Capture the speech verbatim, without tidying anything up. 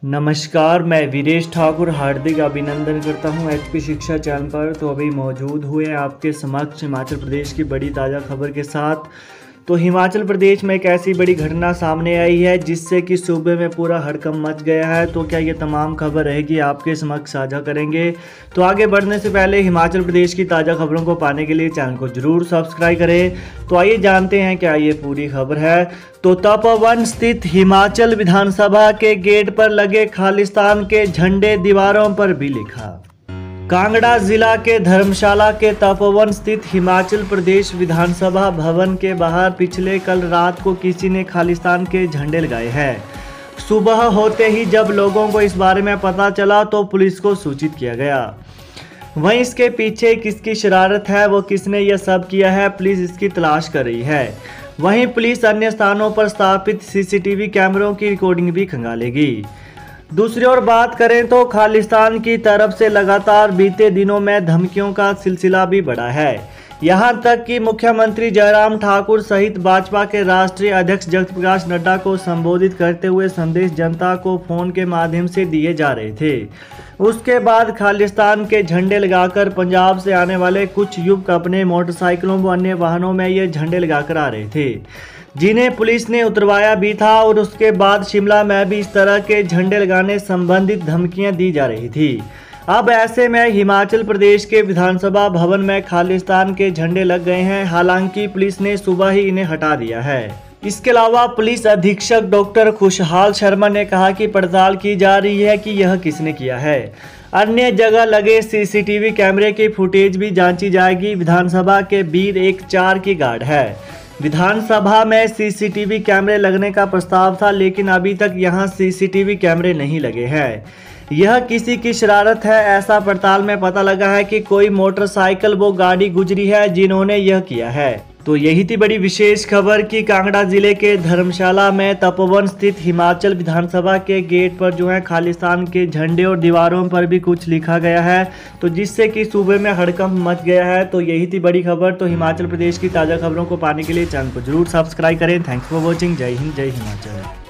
नमस्कार, मैं वीरेश ठाकुर हार्दिक अभिनंदन करता हूं एचपी शिक्षा चैनल पर। तो अभी मौजूद हुए आपके समक्ष हिमाचल प्रदेश की बड़ी ताज़ा खबर के साथ। तो हिमाचल प्रदेश में एक ऐसी बड़ी घटना सामने आई है जिससे कि सूबे में पूरा हड़कंप मच गया है। तो क्या ये तमाम खबर रहेगी आपके समक्ष साझा करेंगे। तो आगे बढ़ने से पहले हिमाचल प्रदेश की ताज़ा खबरों को पाने के लिए चैनल को जरूर सब्सक्राइब करें। तो आइए जानते हैं क्या ये पूरी खबर है। तो तपोवन स्थित हिमाचल विधानसभा के गेट पर लगे खालिस्तान के झंडे दीवारों पर भी लिखा। कांगड़ा जिला के धर्मशाला के तपोवन स्थित हिमाचल प्रदेश विधानसभा भवन के बाहर पिछले कल रात को किसी ने खालिस्तान के झंडे लगाए हैं। सुबह होते ही जब लोगों को इस बारे में पता चला तो पुलिस को सूचित किया गया। वहीं इसके पीछे किसकी शरारत है, वो किसने यह सब किया है, पुलिस इसकी तलाश कर रही है। वहीं पुलिस अन्य स्थानों पर स्थापित सीसीटीवी कैमरों की रिकॉर्डिंग भी खंगालेगी। दूसरी ओर बात करें तो खालिस्तान की तरफ से लगातार बीते दिनों में धमकियों का सिलसिला भी बढ़ा है। यहां तक कि मुख्यमंत्री जयराम ठाकुर सहित भाजपा के राष्ट्रीय अध्यक्ष जगत प्रकाश नड्डा को संबोधित करते हुए संदेश जनता को फोन के माध्यम से दिए जा रहे थे। उसके बाद खालिस्तान के झंडे लगाकर पंजाब से आने वाले कुछ युवक अपने मोटरसाइकिलों व अन्य वाहनों में ये झंडे लगाकर आ रहे थे, जिन्हें पुलिस ने उतरवाया भी था। और उसके बाद शिमला में भी इस तरह के झंडे लगाने संबंधित धमकियां दी जा रही थी। अब ऐसे में हिमाचल प्रदेश के विधानसभा भवन में खालिस्तान के झंडे लग गए हैं। हालांकि पुलिस ने सुबह ही इन्हें हटा दिया है। इसके अलावा पुलिस अधीक्षक डॉक्टर खुशहाल शर्मा ने कहा कि पड़ताल की जा रही है कि यह किसने किया है। अन्य जगह लगे सीसीटीवी कैमरे की फुटेज भी जांची जाएगी। विधानसभा के बीर एक चार की गार्ड है। विधानसभा में सीसीटीवी कैमरे लगने का प्रस्ताव था, लेकिन अभी तक यहां सीसीटीवी कैमरे नहीं लगे हैं। यह किसी की शरारत है, ऐसा पड़ताल में पता लगा है कि कोई मोटरसाइकिल वो गाड़ी गुजरी है जिन्होंने यह किया है। तो यही थी बड़ी विशेष खबर कि कांगड़ा जिले के धर्मशाला में तपोवन स्थित हिमाचल विधानसभा के गेट पर जो है खालिस्तान के झंडे और दीवारों पर भी कुछ लिखा गया है, तो जिससे कि सूबे में हड़कंप मच गया है। तो यही थी बड़ी खबर। तो हिमाचल प्रदेश की ताज़ा खबरों को पाने के लिए चैनल को जरूर सब्सक्राइब करें। Thanks for watching. जय हिंद, जय हिमाचल।